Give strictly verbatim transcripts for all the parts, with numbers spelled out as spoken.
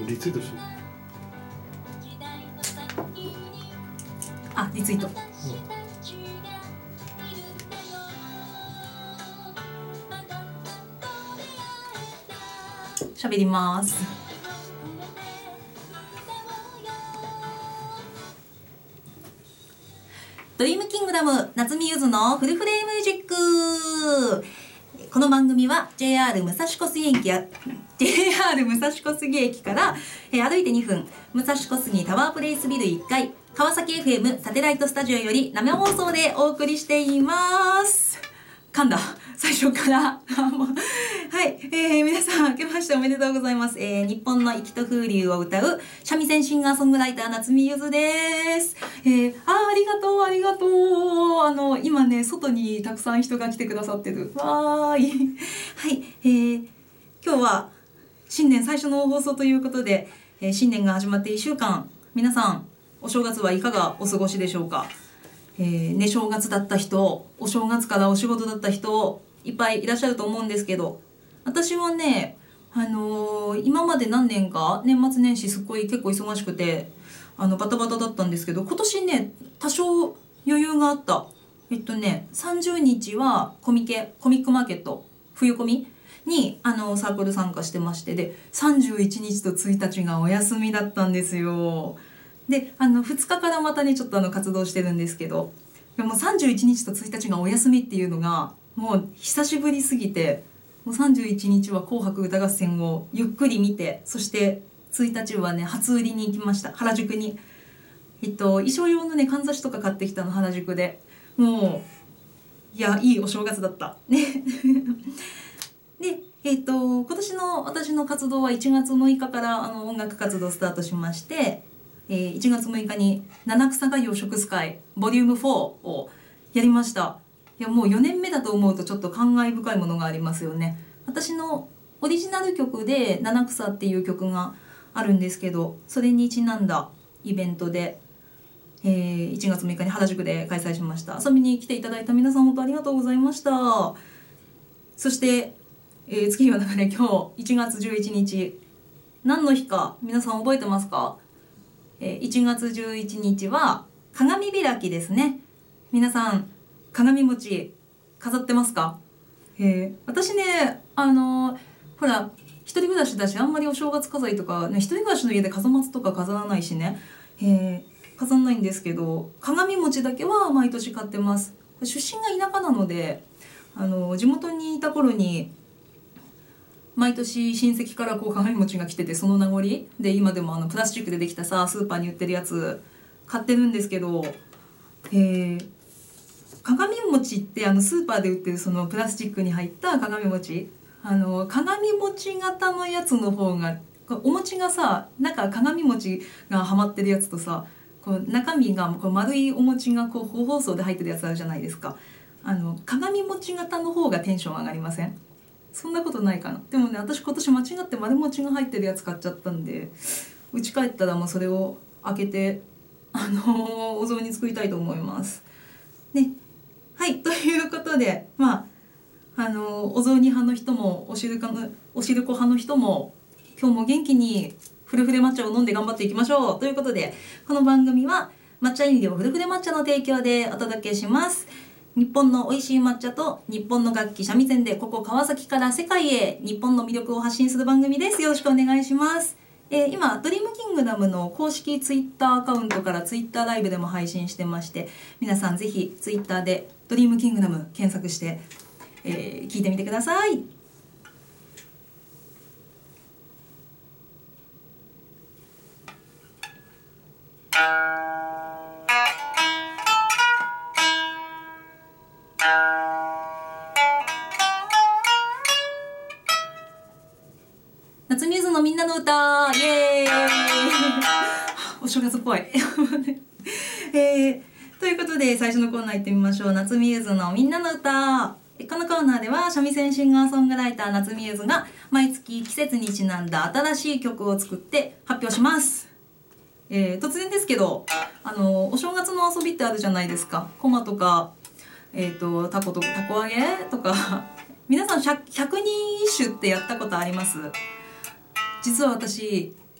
リツイートしてる。 あ、リツイート、うん、喋ります。ドリームキングダム夏見ゆずのフルフレームミュージック。この番組は ジェイアール 武蔵小杉駅や ジェイアール 武蔵小杉駅から歩いてにふん、武蔵小杉タワープレイスビルいっかい、川崎 エフエム サテライトスタジオより生放送でお送りしています。噛んだ最初からはい、えー、皆さん明けましておめでとうございます。えー、日本の粋と風流を歌う三味線シンガーソングライター夏見ゆずです。えー、あーありがとうありがとう。あの今ね外にたくさん人が来てくださってる。わーいはい、えー、今日は新年最初の放送ということで、えー、新年が始まっていっしゅうかん、皆さんお正月はいかがお過ごしでしょうか。えー、寝正月だった人、お正月からお仕事だった人いっぱいいらっしゃると思うんですけど、私はね、あのー、今まで何年か年末年始すっごい結構忙しくてあのバタバタだったんですけど、今年ね多少余裕があった。えっとねさんじゅうにちはコミケコミックマーケット冬コミにあのサークル参加してまして、でさんじゅういちにちとついたちがお休みだったんですよ。であのふつかからまたねちょっとあの活動してるんですけど、でもさんじゅういちにちとついたちがお休みっていうのがもう久しぶりすぎて、もうさんじゅういちにちは紅白歌合戦をゆっくり見て、そしてついたちはね初売りに行きました。原宿に、えっと、衣装用のねかんざしとか買ってきたの原宿で。もういやいいお正月だったねで、えっと、今年の私の活動はいちがつむいかからあの音楽活動スタートしまして、えー、いちがつむいかに七草がゆを食す会ボリュームフォーをやりました。いやもうよねんめだと思うとちょっと感慨深いものがありますよね。私のオリジナル曲で七草っていう曲があるんですけど、それにちなんだイベントで、えー、いちがつむいかに原宿で開催しました。遊びに来ていただいた皆さん本当ありがとうございました。そして、えー、月日は流れ、今日いちがつじゅういちにち何の日か皆さん覚えてますか。えー、いちがつじゅういちにちは鏡開きですね。皆さん鏡餅飾ってますか。えー、私ねあのー、ほら一人暮らしだしあんまりお正月飾りとか、ね、一人暮らしの家で門松とか飾らないしね、えー、飾んないんですけど、鏡餅だけは毎年買ってます。出身が田舎なので、あのー、地元にいた頃に毎年親戚からこう鏡餅が来てて、その名残で今でもあのプラスチックでできたさスーパーに売ってるやつ買ってるんですけど、えー、鏡餅ってあのスーパーで売ってるそのプラスチックに入った鏡餅、あの鏡餅型のやつの方がお餅がさ中鏡餅がはまってるやつとさ、こう中身がこう丸いお餅がこう個包装で入ってるやつあるじゃないですか。あの鏡餅型の方がテンション上がりません？そんなことないかな。でもね私今年間違って丸餅が入ってるやつ買っちゃったんで、家帰ったらもうそれを開けてあのー、お雑煮作りたいと思いますね。はい、ということで、まああのー、お雑煮派の人もおしるかのおしるこ派の人も今日も元気にフルフレ抹茶を飲んで頑張っていきましょうということで、この番組は抹茶飲料フルフレ抹茶の提供でお届けします。日本の美味しい抹茶と日本の楽器三味線でここ川崎から世界へ日本の魅力を発信する番組です。よろしくお願いします。えー、今ドリームキングダムの公式ツイッターアカウントからツイッターライブでも配信してまして、皆さんぜひツイッターでドリームキングダム検索して、えー、聞いてみてください。夏ミューズのみんなの歌、イエーイお正月っぽい、えー、ということで最初のコーナー行ってみましょう。夏ミューズのみんなの歌。このコーナーでは三味線シンガーソングライター夏ミューズが毎月季節にちなんだ新しい曲を作って発表します。えー、突然ですけどあのお正月の遊びってあるじゃないですか。コマとか、えー、とタコとタコ揚げとか皆さん ひゃく, ひゃくにん一首ってやったことあります？実は私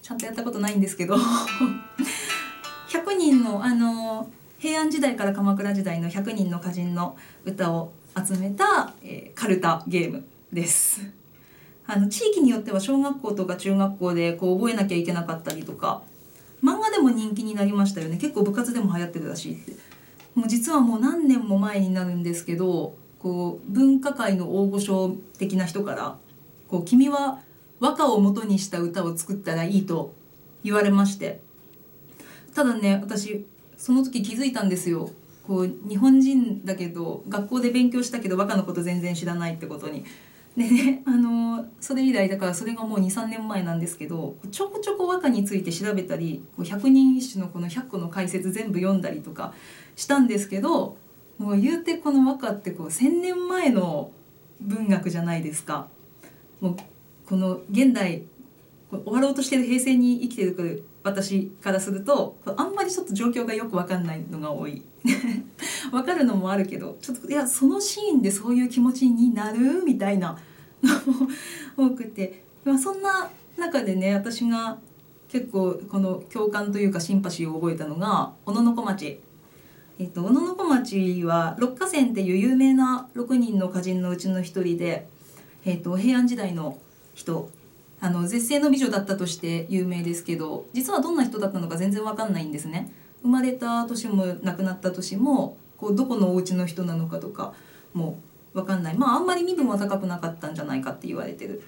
ちゃんとやったことないんですけどひゃくにんのあの平安時代から鎌倉時代のひゃくにんの歌人の歌を集めた、えー、カルタゲームです。あの地域によっては小学校とか中学校でこう覚えなきゃいけなかったりとか、漫画でも人気になりましたよね。結構部活でも流行ってるらしいって。もう実はもう何年も前になるんですけど、こう文化界の大御所的な人からこう君は和歌を元にした歌を作ったらいいと言われまして、ただね私その時気づいたんですよ。こう日本人だけど学校で勉強したけど和歌のこと全然知らないってことに。でね、あのそれ以来だからそれがもう にさんねんまえなんですけど、ちょこちょこ和歌について調べたり、こうひゃくにん一首のこのひゃっこの解説全部読んだりとかしたんですけど、もう言うてこの和歌ってこうせんねんまえの文学じゃないですか。もうこの現代終わろうとしてる平成に生きてる私からするとあんまりちょっと状況がよく分かんないのが多い分かるのもあるけど、ちょっといやそのシーンでそういう気持ちになるみたいなのも多くて、まあ、そんな中でね私が結構この共感というかシンパシーを覚えたのが小野小町。えっと、小野小町は六歌仙っていう有名なろくにんの歌人のうちの一人で、えっと、平安時代の人、あの絶世の美女だったとして有名ですけど、実はどんな人だったのか全然わかんないんですね。生まれた年も亡くなった年もこうどこのお家の人なのかとかもわかんない。まああんまり身分は高くなかったんじゃないかって言われてる。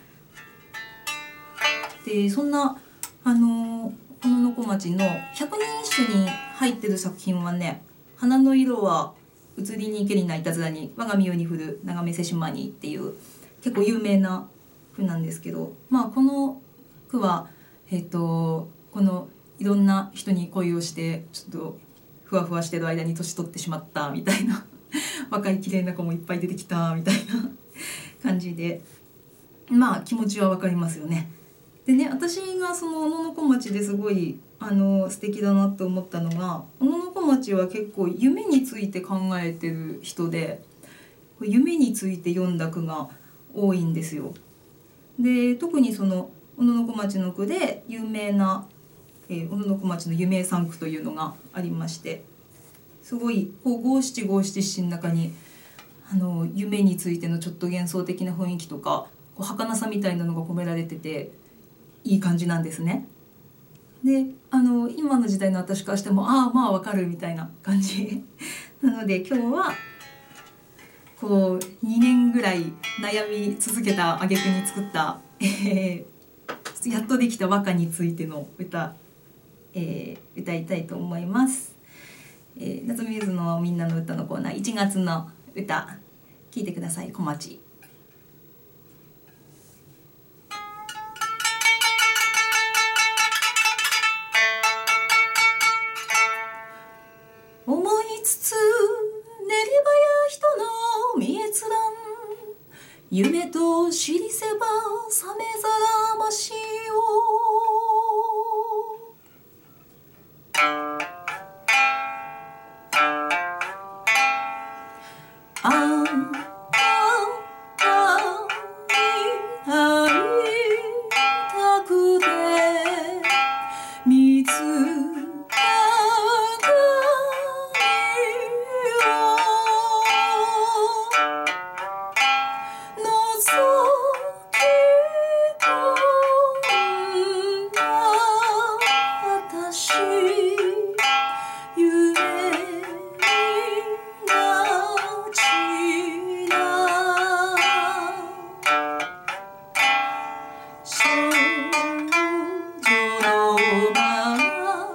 でそんなあの小野小町の百人一首に入ってる作品はね、花の色は移りにけりないたずらに我が身をに降る長めせしまにっていう結構有名な句なんですけど、まあこの句はえっとこのいろんな人に恋をしてちょっとふわふわしてる間に年取ってしまったみたいな若い綺麗な子もいっぱい出てきたみたいな感じで、まあ気持ちはわかりますよね。でね、私がその小野小町ですごいあの素敵だなと思ったのが、小野小町は結構夢について考えてる人で、夢について読んだ句が多いんですよ。で特にその小野小町の句で有名な、えー、小野小町の夢三句というのがありまして、すごいこう五七五七七の中にあの夢についてのちょっと幻想的な雰囲気とかこう儚さみたいなのが込められてていい感じなんですね。であの今の時代の私からしてもああまあわかるみたいな感じなので今日はこうにねんぐらい悩み続けた挙句に作った、えー、やっとできた和歌についての歌、えー、歌いたいと思います。えー、夏ミューズのみんなの歌のコーナーいちがつの歌聞いてください。小町。思いつつ練り場や人の見えつらん夢と知りせば覚めざらましをあ少女のまま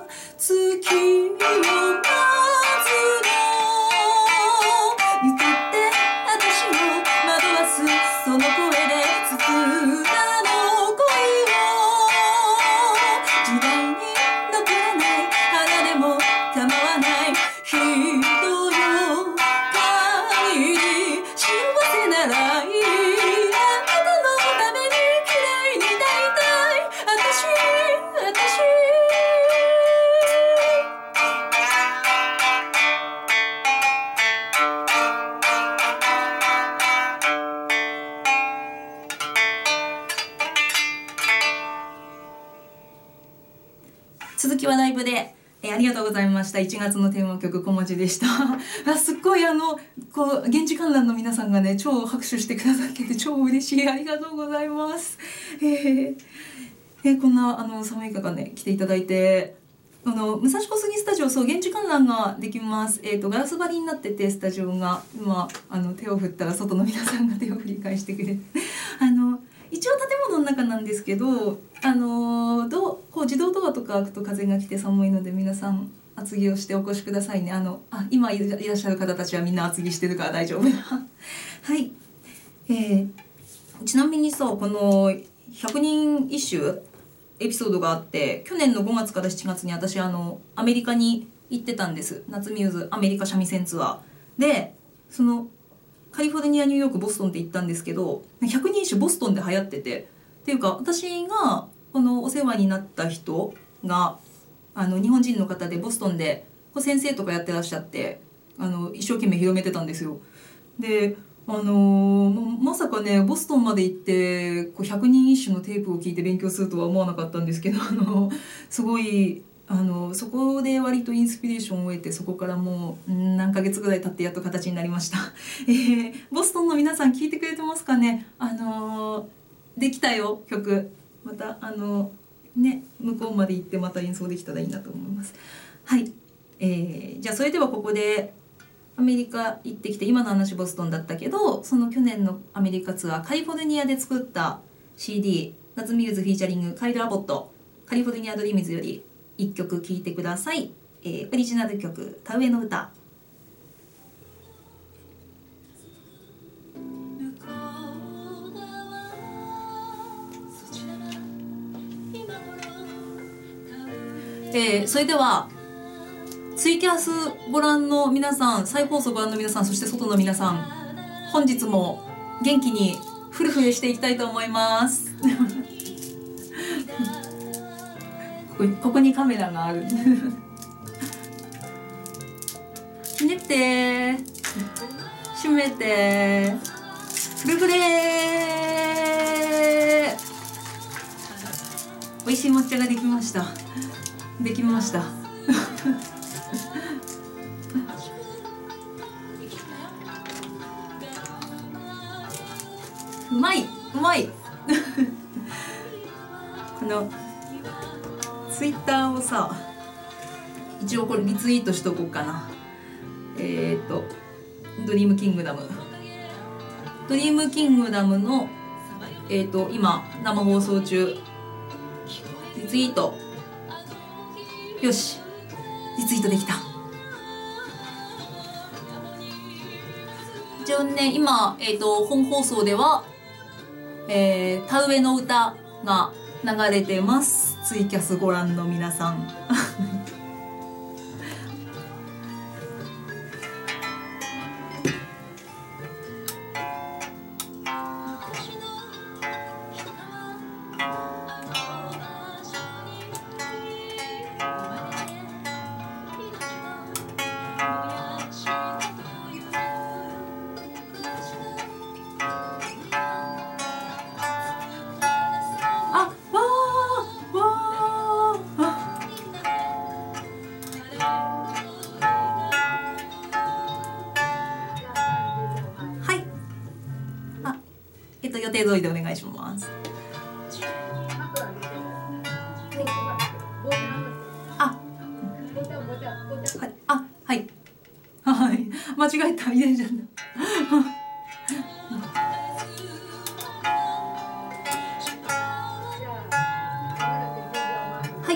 続きはライブで、えー、ありがとうございました。いちがつのテーマ曲小文字でしたあ、すっごいあのこう現地観覧の皆さんがね超拍手してくださってて超嬉しい、ありがとうございます。えーえー、こんなあの寒い中ね来ていただいて、あの武蔵小杉スタジオ、そう現地観覧ができます。えーとガラス張りになっててスタジオが今あの手を振ったら外の皆さんが手を振り返してくれてあの一応建物の中なんですけど、あのどこう自動ドアとか開くと風が来て寒いので皆さん厚着をしてお越しくださいね。あのあ今いらっしゃる方たちはみんな厚着してるから大丈夫はい、えー、ちなみにそうこのひゃくにん一首エピソードがあって、去年のごがつからしちがつに私あのアメリカに行ってたんです。夏ミューズアメリカ三味線ツアーで、そのカリフォルニア、ニューヨーク、ボストンって行ったんですけど、ひゃくにん一首ボストンで流行ってて、っていうか私がこのお世話になった人があの日本人の方でボストンでこう先生とかやってらっしゃって、あの一生懸命広めてたんですよ。であのー、まさかねボストンまで行ってこうひゃくにん一首のテープを聞いて勉強するとは思わなかったんですけど、あのすごいあのそこで割とインスピレーションを得て、そこからもう何ヶ月ぐらい経ってやっと形になりましたえー、ボストンの皆さん聞いてくれてますかね。あのー、できたよ曲、またあのね向こうまで行ってまた演奏できたらいいなと思います。はい、えー、じゃあそれではここでアメリカ行ってきて、今の話ボストンだったけど、その去年のアメリカツアーカリフォルニアで作った シーディー 夏ミューズフィーチャリングカイル・アボットカリフォルニアドリームズよりいっきょく聴いてください。えー、オリジナル曲田植えの歌。えー、それではツイキャスご覧の皆さん、再放送ご覧の皆さん、そして外の皆さん、本日も元気にフルフルしていきたいと思いますここ、ここにカメラがあるひねって閉めてフルフレー。美味しい抹茶ができましたできましたうまいうまいこのツイッターをさ、一応これリツイートしとこうかな。えっとドリームキングダムドリームキングダムのえっと今生放送中、リツイート、よしリツイートできた。一応ね今、えー、と本放送では、えー、田植えの歌が流れてます。ツイキャスご覧の皆さん予定通りでお願いします。あ、はい、あ、はい、はい、間違えた、入れちゃったはい。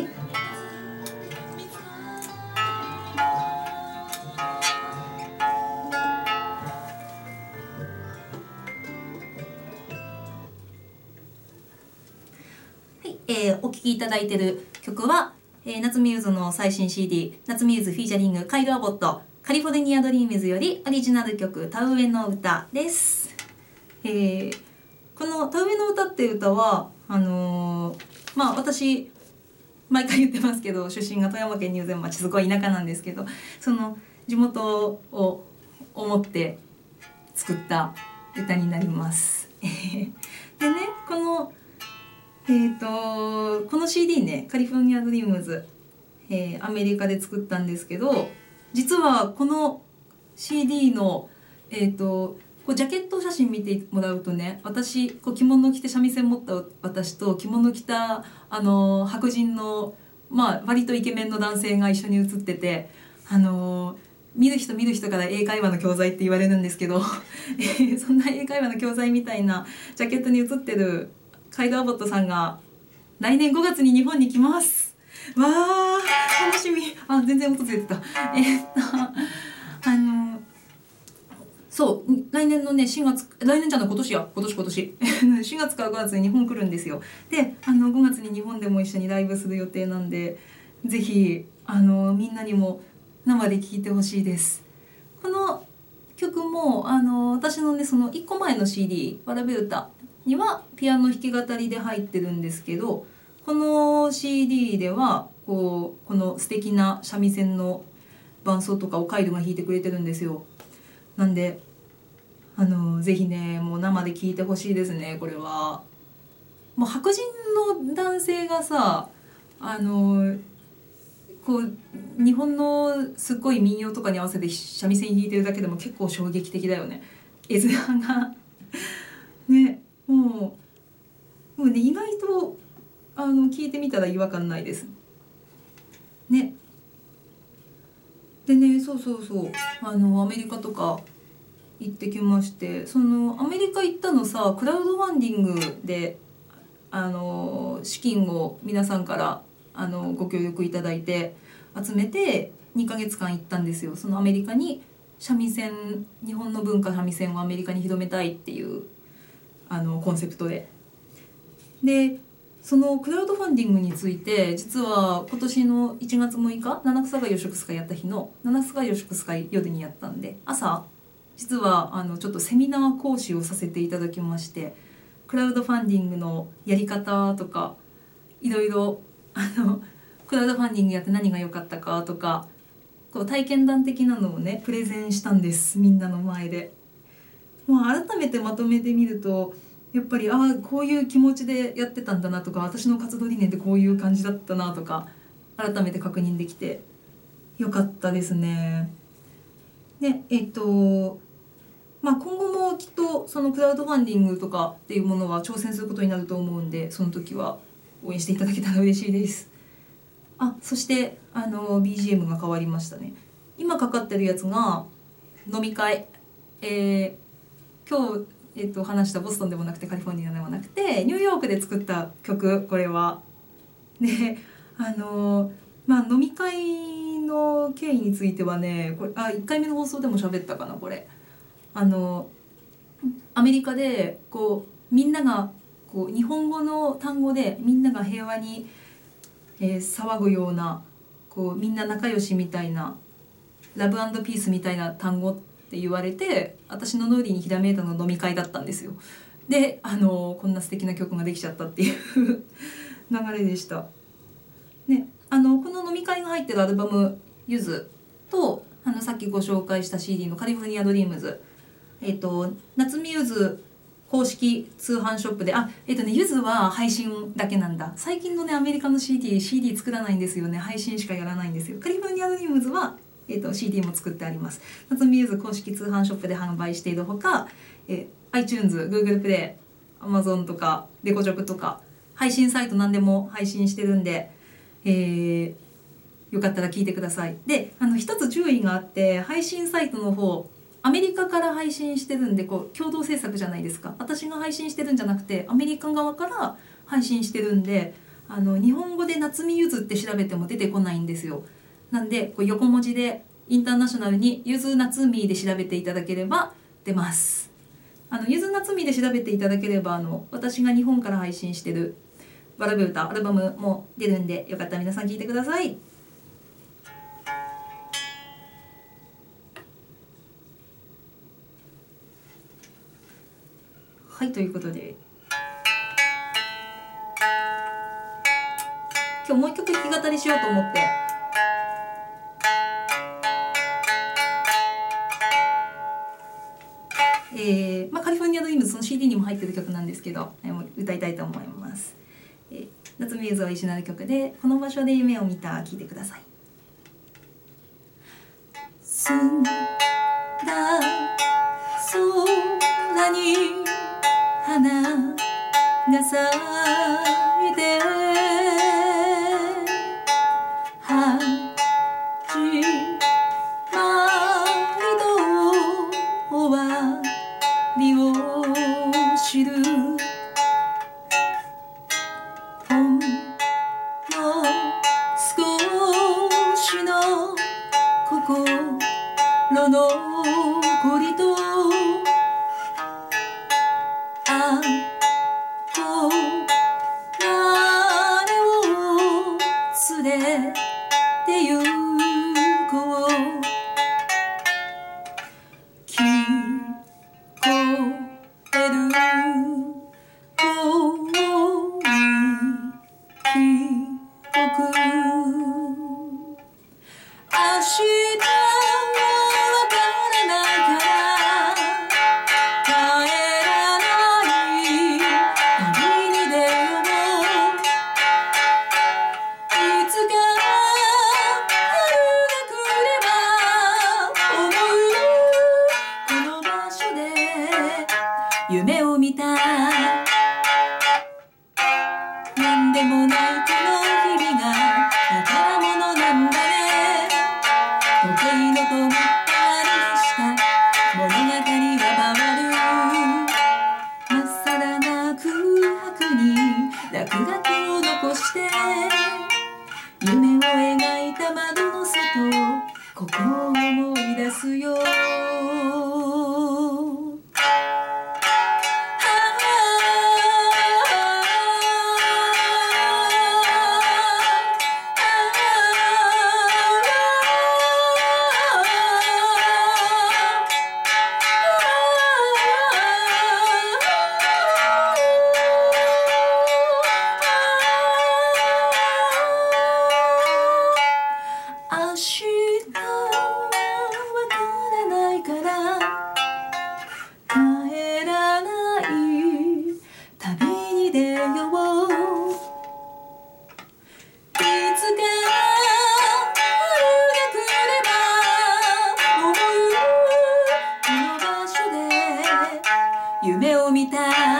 えー、お聴きいただいている曲は、えー、夏ミューズの最新 シーディー 夏ミューズフィーチャリングカイル・アボットカリフォルニアドリームズよりオリジナル曲田植えの歌です。えー、この田植えの歌っていう歌はあのー、まあ私毎回言ってますけど、出身が富山県入善町、すごい田舎なんですけど、その地元を思って作った歌になりますでね、このえーとこの シーディー ね、カリフォルニアドリームズえーアメリカで作ったんですけど、実はこの シーディー の、えー、とこうジャケット写真見てもらうとね、私こう着物着て三味線持った私と着物着たあの白人の、まあ、割とイケメンの男性が一緒に写ってて、あの見る人見る人から英会話の教材って言われるんですけどえーそんな英会話の教材みたいなジャケットに写ってるカイド・アボットさんが来年ごがつに日本に来ます。わー楽しみ。あ、全然音ついてた。えー、っとあのそう来年のねしがつ、来年じゃない今年や今年今年しがつからごがつに日本来るんですよ。であのごがつに日本でも一緒にライブする予定なんで、ぜひあのみんなにも生で聴いてほしいです。この曲もあの私のねそのいっこまえの シーディー「わらべ歌」にはピアノ弾き語りで入ってるんですけど、この シーディー ではこうこの素敵な三味線の伴奏とかをカイドが弾いてくれてるんですよ。なんであのぜひねもう生で聴いてほしいですね。これはもう白人の男性がさあのこう日本のすっごい民謡とかに合わせて三味線弾いてるだけでも結構衝撃的だよね。絵面がね、もうもうね意外とあの聞いてみたら違和感ないですね。でね、そうそうそうあのアメリカとか行ってきまして、そのアメリカ行ったのさクラウドファンディングであの資金を皆さんからあのご協力いただいて集めてにかげつかん行ったんですよ。そのアメリカに三味線、日本の文化三味線をアメリカに広めたいっていうあのコンセプトで。でそのクラウドファンディングについて実は今年のいちがつむいか七草がゆ食ス会やった日の七草がゆ食ス会夜にやったんで、朝実はあのちょっとセミナー講師をさせていただきまして、クラウドファンディングのやり方とかいろいろあのクラウドファンディングやって何が良かったかとかこう体験談的なのをねプレゼンしたんです、みんなの前で。もう改めてまとめてみるとやっぱりああこういう気持ちでやってたんだなとか、私の活動理念ってこういう感じだったなとか改めて確認できてよかったですね。でえっとまあ今後もきっとそのクラウドファンディングとかっていうものは挑戦することになると思うんで、その時は応援していただけたら嬉しいです。あ、そしてあの ビージーエム が変わりましたね。今かかってるやつが飲み会、えー、今日えっと、話したボストンでもなくてカリフォルニアでもなくてニューヨークで作った曲、これは。であのまあ飲み会の経緯についてはね、これあいっかいめの放送でも喋ったかな。これあのアメリカでこうみんながこう日本語の単語でみんなが平和に、えー、騒ぐようなこうみんな仲良しみたいなラブ&ピースみたいな単語って言われて、私の脳裏にひらめいたの飲み会だったんですよ。であのこんな素敵な曲ができちゃったっていう流れでした、ね、あのこの飲み会が入ってるアルバム「ゆず」とあのさっきご紹介した シーディー の「カリフォルニアドリームズ」えっと夏見ゆず公式通販ショップで、あえっとねゆずは配信だけなんだ。最近のねアメリカの シーディー、シーディー 作らないんですよね。配信しかやらないんですよ。カリフォルニアドリームズはえー、と シーディー も作ってあります。夏見ゆず公式通販ショップで販売しているほか、えー、iTunes、Google プレイ、Amazon とかレコチョクとか配信サイト何でも配信してるんで、えー、よかったら聞いてください。であの一つ注意があって、配信サイトの方アメリカから配信してるんでこう共同制作じゃないですか。私が配信してるんじゃなくてアメリカ側から配信してるんで、あの日本語で夏見ゆずって調べても出てこないんですよ。なんでこう横文字でインターナショナルにゆずなつみで調べていただければ出ます。あのゆずなつみで調べていただければあの私が日本から配信してるわらべ歌アルバムも出るんで、よかったら皆さん聴いてください。はいということで今日もう一曲弾き語りしようと思って、えーまあ、カリフォルニアドリームズの シーディー にも入ってる曲なんですけど、えー、歌いたいと思います。えー夏ミューズオリジナル曲でこの場所で夢を見た、聞いてください。澄んだ空に花が咲いて始まりと終わりを知るほんの少しの心のこりとあこがれを連れてゆこう聞こえる遠い記憶明日はわからないから帰らない旅に出よういつか春が来れば思うこの場所で夢を見たなんでもないこの日々が宝物なんだね時計の止まったりました物語は回るまっさらな空白に落書きを残して夢を描いた窓の外ここを思い出すよ明日はわからないから帰らない旅に出よういつか春が来れば思うこの場所で夢を見た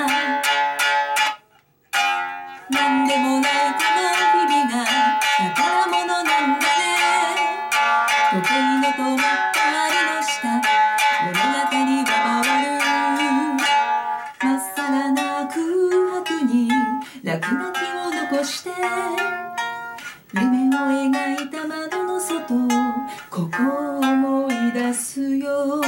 なんでもないこの日々が宝物なんだね時計の止まったりの下物語は回るまっさらな空白に落書きを残して夢を描いた窓の外ここを思い出すよ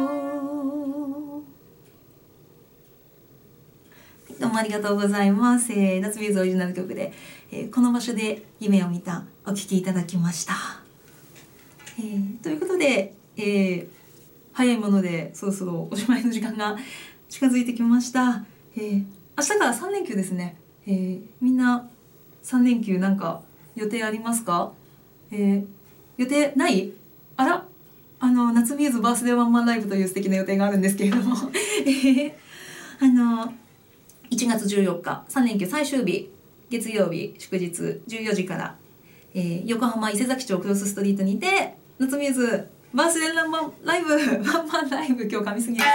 どうもありがとうございます、えー、夏ミューズオリジナル曲で、えー、この場所で夢を見たお聴きいただきました、えー、ということで、えー、早いものでそろそろおしまいの時間が近づいてきました、えー、明日からさん連休ですね、えー、みんなさん連休なんか予定ありますか、えー、予定ない？あらあの夏ミューズバースデーワンマンライブという素敵な予定があるんですけれども、えー、あのいちがつじゅうよっかさん連休最終日月曜日祝日じゅうよじから、えー、横浜伊勢崎町クロスストリートにて夏ミューズバースデーワンマンライブワンマンライブ今日噛みすぎやり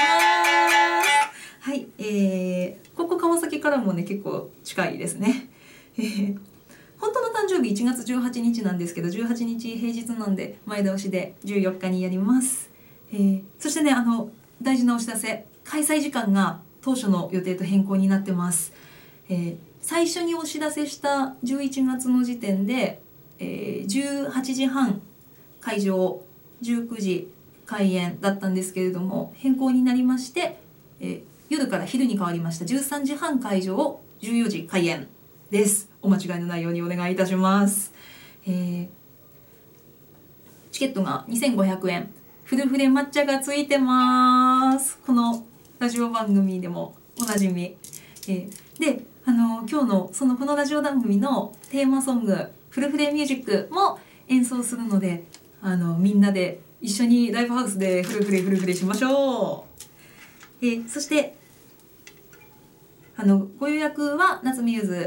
ますはい、えー、ここ川崎からもね結構近いですね、えー、本当の誕生日いちがつじゅうはちにちなんですけどじゅうはちにち平日なんで前倒しでじゅうよっかにやります、えー、そしてねあの大事なお知らせ開催時間が当初の予定と変更になってます、えー、最初にお知らせしたじゅういちがつの時点で、えー、じゅうはちじはん会場じゅうくじ開演だったんですけれども変更になりまして、えー、夜から昼に変わりましたじゅうさんじはん会場じゅうよじ開演です。お間違いのないようにお願いいたします、えー、チケットがにせんごひゃくえんフルフレ抹茶がついてます。このラジオ番組でもおなじみ、えー、であの今日のそのこのラジオ番組のテーマソングフルフレミュージックも演奏するのであのみんなで一緒にライブハウスでフルフレフルフレしましょう、えー、そしてあのご予約は夏ミューズ、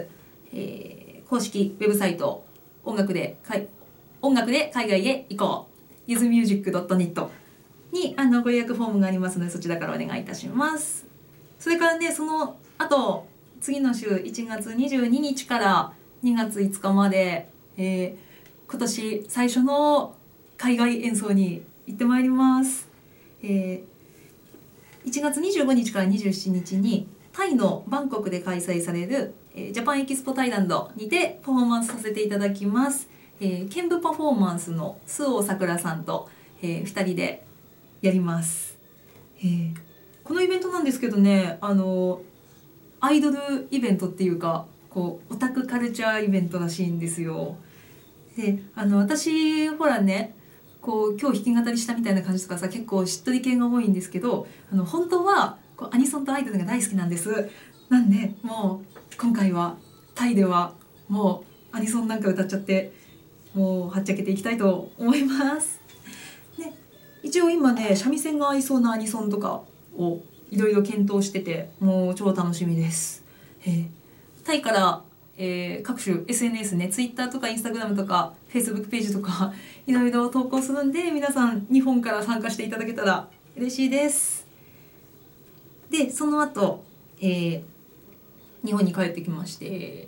えー、公式ウェブサイト音楽でかい音楽で海外へ行こう ユーズミュージックドットネット にあのご予約フォームがありますので、そちらからお願いいたします。それからね、その後次の週いちがつにじゅうににちからにがついつかまで、えー、今年最初の海外演奏に行ってまいります。えー、いちがつにじゅうごにちからにじゅうしちにちにタイのバンコクで開催される、えー、ジャパンエキスポタイランドにてパフォーマンスさせていただきます。えー、剣舞パフォーマンスの周防さくらさんと、えー、ふたりでやります。えー、このイベントなんですけどね、あのアイドルイベントっていうか、こうオタクカルチャーイベントらしいんですよ。で、あの私ほらね、こう今日弾き語りしたみたいな感じとかさ、結構しっとり系が多いんですけど、あの本当はこうアニソンとアイドルが大好きなんです。なんでもう今回はタイではもうアニソンなんか歌っちゃって、もうはっちゃけていきたいと思います。で、一応今ね、三味線が合いそうなアニソンとかをいろいろ検討してて、もう超楽しみです。えー、タイから、えー、各種 エスエヌエス ね、Twitter とか Instagram とか Facebook ページとかいろいろ投稿するんで、皆さん日本から参加していただけたら嬉しいです。で、その後、えー、日本に帰ってきまして、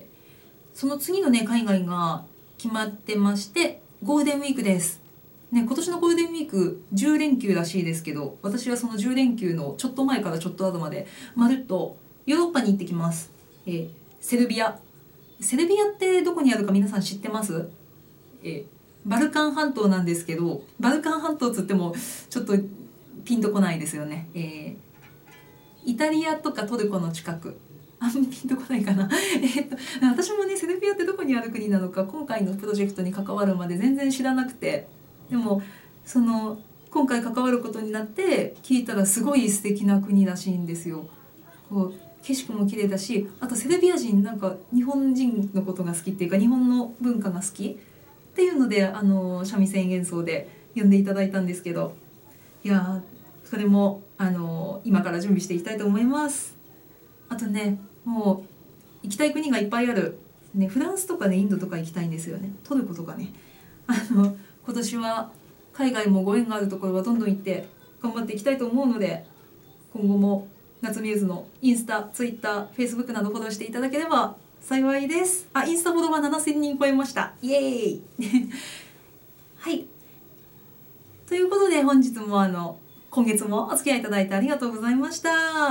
その次のね海外が決まってまして、ゴールデンウィークです。ね、今年のゴールデンウィークじゅうれんきゅうらしいですけど、私はそのじゅうれんきゅうのちょっと前からちょっと後までまるっとヨーロッパに行ってきます。えー、セルビア。セルビアってどこにあるか皆さん知ってます？えー、バルカン半島なんですけど、バルカン半島つってもちょっとピンとこないですよね。えー、イタリアとかトルコの近く。あんまりピンとこないかなえっと私もね、セルビアってどこにある国なのか今回のプロジェクトに関わるまで全然知らなくて、でもその今回関わることになって聞いたらすごい素敵な国らしいんですよ。こう景色も綺麗だし、あとセルビア人なんか日本人のことが好きっていうか、日本の文化が好きっていうので、あの三味線演奏で呼んでいただいたんですけど、いやそれもあの今から準備していきたいと思います。あとね、もう行きたい国がいっぱいある、ね、フランスとかね、インドとか行きたいんですよね。トルコとかね。あの今年は海外もご縁があるところはどんどん行って頑張っていきたいと思うので、今後も夏ミューズのインスタ、ツイッター、フェイスブックなどフォローしていただければ幸いです。あ、インスタフォロワーななせんにん超えました。イエーイはい、ということで本日もあの今月もお付き合いいただいてありがとうございました。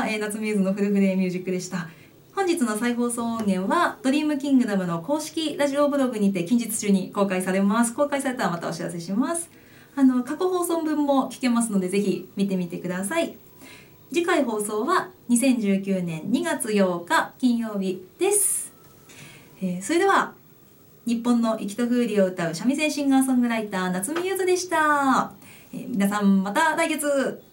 えー、夏ミューズのフルフレミュージックでした。本日の再放送音源はドリームキングダムの公式ラジオブログにて近日中に公開されます。公開されたらまたお知らせします。あの過去放送分も聞けますので、ぜひ見てみてください。次回放送はにせんじゅうきゅうねんにがつようか金曜日です。えー、それでは日本の粋と風流を歌う三味線シンガーソングライター夏見ゆずでした。えー、皆さんまた来月。